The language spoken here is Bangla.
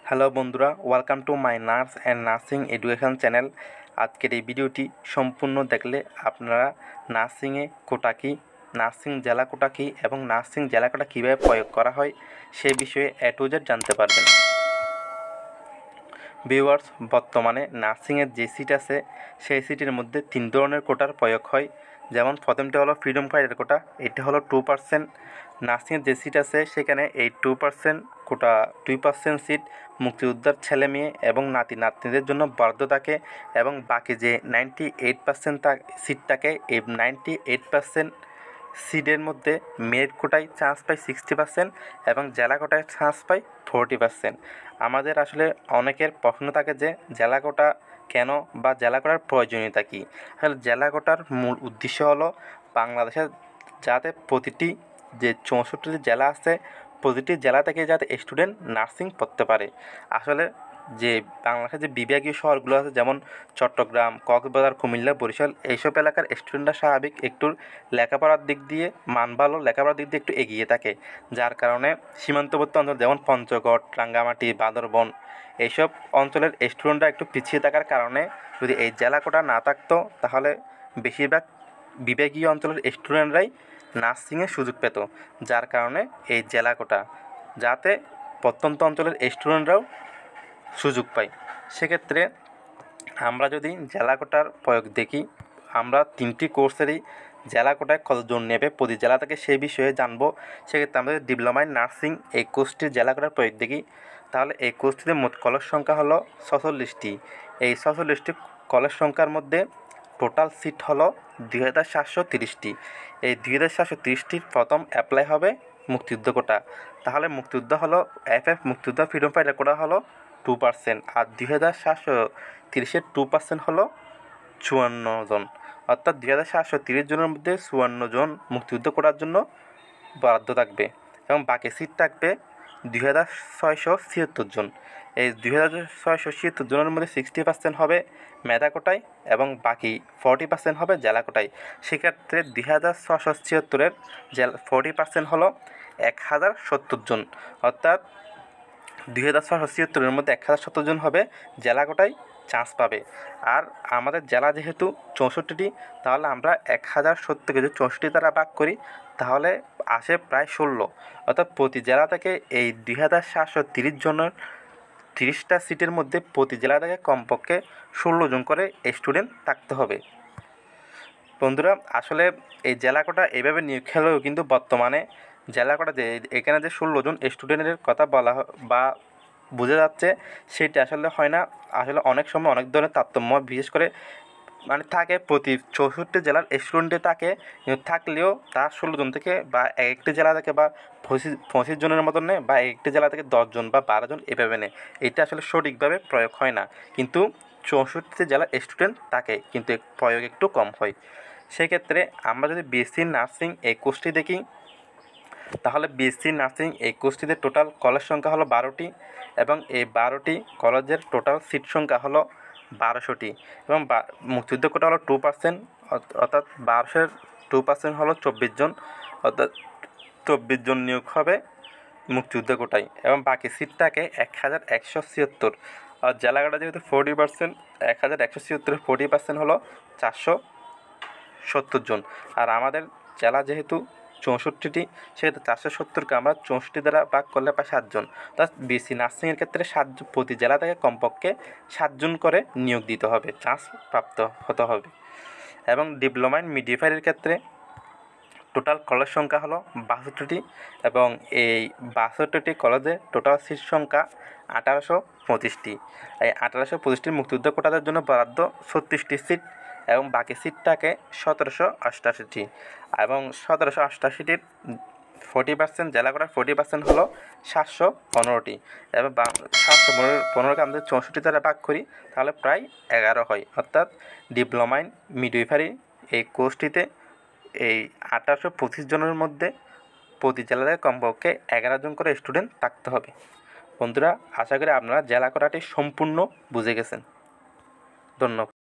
হ্যালো বন্ধুরা, welcome to my nurse and nursing education channel. আজকের এই ভিডিওটি সম্পূর্ণ দেখলে আপনারা নার্সিংয়ে কোটা কী, নার্সিং জেলা কোটা কী এবং নার্সিং জেলা কোটা কীভাবে প্রয়োগ করা হয় সেই বিষয়ে A to Z জানতে পারবেন। ভিউয়ার্স, বর্তমানে নার্সিংয়ের যে সিট আছে সেই সিটের মধ্যে 3 ধরনের কোটার প্রয়োগ হয়। যেমন প্রথমটা হলো ফ্রিডম ফাইটার কোটা, এটা হলো 2%। নার্সিংয়ের যে সিট আছে সেখানে এই 2% কোটা 2% সিট মুক্তিযোদ্ধার ছেলে মেয়ে এবং নাতি নাতনিদের জন্য বরাদ্দ থাকে এবং বাকি যে 98% সিট থাকে এই 98% সিটের মধ্যে মেরিট কোটায় চান্স পায় 60% এবং জেলা কোটায় চান্স পায় 40%। আমাদের আসলে অনেকের প্রশ্ন থাকে যে জেলা কোটা কেন বা জেলা কোটার প্রয়োজনীয়তা কী। আসলে জেলা কোটার মূল উদ্দেশ্য হলো বাংলাদেশের যাতে প্রতিটি যে 64টি জেলা আছে প্রতিটি জেলা থেকে যাতে স্টুডেন্ট নার্সিং পড়তে পারে। আসলে যে বাংলাদেশের যে বিভাগীয় শহরগুলো আছে যেমন চট্টগ্রাম, কক্সবাজার, কুমিল্লা, বরিশাল এইসব এলাকার স্টুডেন্টরা স্বাভাবিক একটু লেখাপড়ার দিক দিয়ে ভালো লেখাপড়ার দিক দিয়ে একটু এগিয়ে থাকে, যার কারণে সীমান্তবর্তী অঞ্চল যেমন পঞ্চগড়, রাঙ্গামাটি, বান্দরবন এইসব অঞ্চলের স্টুডেন্টরা একটু পিছিয়ে থাকার কারণে যদি এই জেলা কোটা না থাকতো তাহলে বেশিরভাগ বিভাগীয় অঞ্চলের স্টুডেন্টরাই নার্সিংয়ের সুযোগ পেত, যার কারণে এই জেলা কোটা যাতে প্রত্যন্ত অঞ্চলের স্টুডেন্টরাও সুযোগ পায়। সেক্ষেত্রে আমরা যদি জেলা কোটার প্রয়োগ দেখি, আমরা 3টি কোর্সেরই জেলা কোটায় কতজন নেবে প্রতি জেলা থেকে সেই বিষয়ে জানবো। সেক্ষেত্রে আমাদের ডিপ্লোমা ইন নার্সিং এই কোর্সটির জেলা কোটার প্রয়োগ দেখি, তাহলে এই কোর্সটিতে মোট কলেজ সংখ্যা হলো 46টি। এই 46টি কলেজ সংখ্যার মধ্যে টোটাল সিট হলো 2730টি। এই 2730টির প্রথম অ্যাপ্লাই হবে মুক্তিযুদ্ধ কোটা। তাহলে মুক্তিযুদ্ধ হলো মুক্তিযুদ্ধ ফ্রিডম ফাইটার কোটা হলো 2%, আর 2730-এর 2% হলো 54 জন, অর্থাৎ 2730 জনের মধ্যে 54 জন মুক্তিযুদ্ধ করার জন্য বরাদ্দ থাকবে এবং বাকি সিট থাকবে 2676 জন। এই 2676 জনের মধ্যে 60% হবে মেধা কোটায় এবং বাকি 40% হবে জেলা কোটায়। সেক্ষেত্রে 2676-এর 40% হলো 1070 জন, অর্থাৎ 2676-এর মধ্যে 1070 জন হবে জেলা কোটায় চান্স পাবে। আর আমাদের জেলা যেহেতু 64টি, তাহলে আমরা 1070কে যদি 64 দ্বারা ভাগ করি তাহলে আসে প্রায় 16, অর্থাৎ প্রতি জেলা থেকে এই 2730 জনের 30টা সিটের মধ্যে প্রতি জেলা থেকে কমপক্ষে 16 জন করে স্টুডেন্ট থাকতে হবে। বন্ধুরা, আসলে এই জেলা কোটা এইভাবে নিয়োগ হলেও কিন্তু বর্তমানে জেলা কোটা যে এখানে যে 16 জন স্টুডেন্টের কথা বলা বা বোঝা যাচ্ছে সেটা আসলে হয় না। আসলে অনেক সময় অনেক ধরনের তারতম্য বিশেষ করে থাকে প্রতি 64 জেলার স্টুডেন্টে থাকে, কিন্তু থাকলেও তার 16 জন থেকে বা একটি জেলা থেকে বা 25 জনের মতন নেয় বা একটি জেলা থেকে 10 জন বা 12 জন এভাবে নেয়। এটা আসলে সঠিকভাবে প্রয়োগ হয় না, কিন্তু 64 জেলার স্টুডেন্ট থাকে কিন্তু প্রয়োগ একটু কম হয়। সেক্ষেত্রে আমরা যদি বিএসসি নার্সিং এই কোর্সটি দেখি, তাহলে বিএসসি নার্সিং এই কোর্সটিতে টোটাল কলেজ সংখ্যা হলো 12টি এবং এই 12টি কলেজের টোটাল সিট সংখ্যা হলো 1200টি এবং মুক্তিযুদ্ধ কোটা হলো 2%, অর্থাৎ 1200-এর 2% হলো 24 জন, অর্থাৎ 24 জন নিয়োগ হবে মুক্তিযুদ্ধ কোটায় এবং বাকি সিট থাকে 1176। আর জেলা কোটা যেহেতু 40%, 1176-এর 40% হলো 470 জন। আর আমাদের জেলা যেহেতু 64টি, সেহেতু 470কে আমরা 64 দ্বারা ভাগ করলে পাই 7 জন। অর্থাৎ বিএসসি নার্সিংয়ের ক্ষেত্রে প্রতি জেলা থেকে কমপক্ষে 7 জন করে নিয়োগ দিতে হবে, চান্স প্রাপ্ত হতে হবে। এবং ডিপ্লোমা ইন মিডওয়াইফারির ক্ষেত্রে টোটাল কলেজ সংখ্যা হলো 62টি এবং এই 62টি কলেজে টোটাল সিট সংখ্যা 1825টি। এই 1825টির মুক্তিযুদ্ধ কোটাদের জন্য বরাদ্দ 36টি সিট এবং বাকি সিট থাকে 1788টি এবং 1788টির 40% জেলা কোটার 40% হলো 715টি এবং 715কে আমাদের 64 দ্বারা ভাগ করি তাহলে প্রায় 11 হয়, অর্থাৎ ডিপ্লোমা ইন মিডওয়াইফারি এই কোর্সটিতে এই 1825 জনের মধ্যে প্রতি জেলা থেকে কমপক্ষে 11 জন করে স্টুডেন্ট থাকতে হবে। বন্ধুরা, আশা করি আপনারা জেলা কোটাটি সম্পূর্ণ বুঝে গেছেন। ধন্যবাদ।